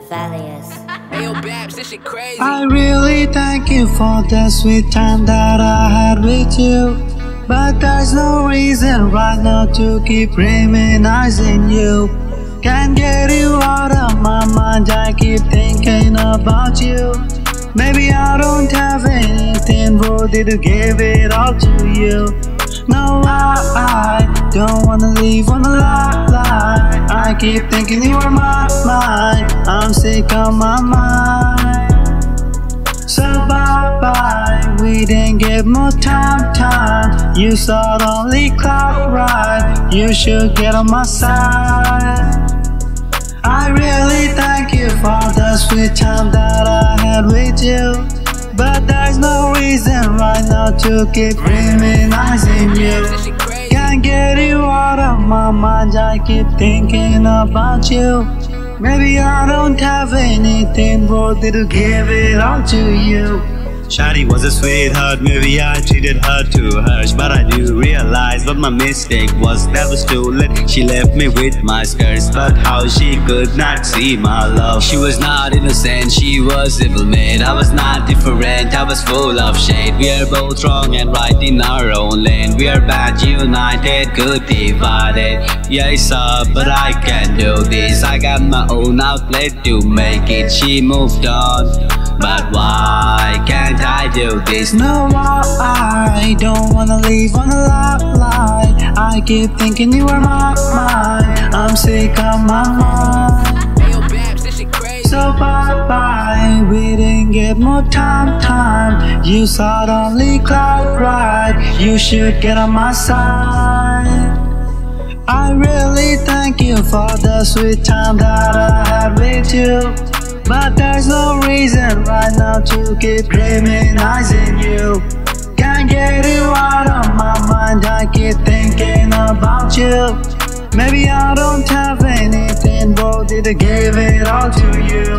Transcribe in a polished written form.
Valius. Ayo, Babs, this shit crazy. I really thank you for the sweet time that I had with you. But there's no reason right now to keep reminiscing you. Can't get you out of my mind, I keep thinking about you. Maybe I don't have anything worthy to give it all to you. No, I don't wanna leave on a lie. I keep thinking you are mine. I'm sick of my mind. So bye-bye, we didn't get more time. You saw the only cloud ride. You should get on my side. I really thank you for the sweet time that I had with you. But there's no reason right now to keep reminiscing you. Can't get you out of my mind, I keep thinking about you. Maybe I don't have anything worthy to give it all to you. Shawty was a sweetheart, maybe I treated her too harsh. But I do realize what my mistake was. That was too late, she left me with my scars. But how she could not see my love. She was not innocent, she was evil-made. I was not different, I was full of shade. We are both wrong and right in our own lane. We are bad united, good divided. Yeah, it's up, but I can't do this. I got my own outlet to make it. She moved on, but why can't I do this? No, I don't wanna leave on a lie. I keep thinking you are mine. I'm sick of my mind. Ayo, Babs, this shit crazy. So bye-bye, we didn't get more time. You saw the only cloud ride. You should get on my side. I really thank you for the sweet time that I had with you. But there's no reason right now to keep reminiscing you. Can't get you out of my mind, I keep thinking about you. Maybe I don't have anything worthy to give it all to you.